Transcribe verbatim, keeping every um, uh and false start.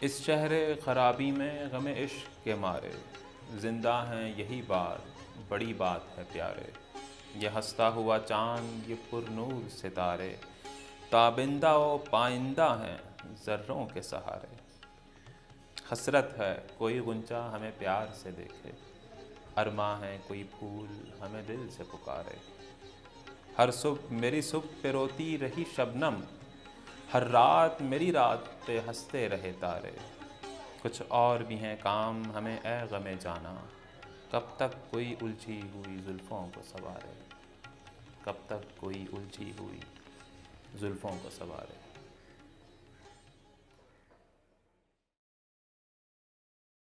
इस शहर ख़राबी में गम इश्क के मारे, ज़िंदा हैं यही बात, बड़ी बात है प्यारे। ये हँसता हुआ चाँद, ये पुरनूर सितारे, ताबिंदा व पाइंदा हैं ज़र्रों के सहारे। हसरत है कोई गुंचा हमें प्यार से देखे, अरमा है कोई फूल हमें दिल से पुकारे। हर सुबह मेरी सुबह पे रोती रही शबनम, हर रात मेरी रात पे हंसते रहे तारे। कुछ और भी हैं काम हमें ए गमे जाना, कब तक कोई उलझी हुई जुल्फ़ों को सवारे, कब तक कोई उलझी हुई जुल्फ़ों को सवारे।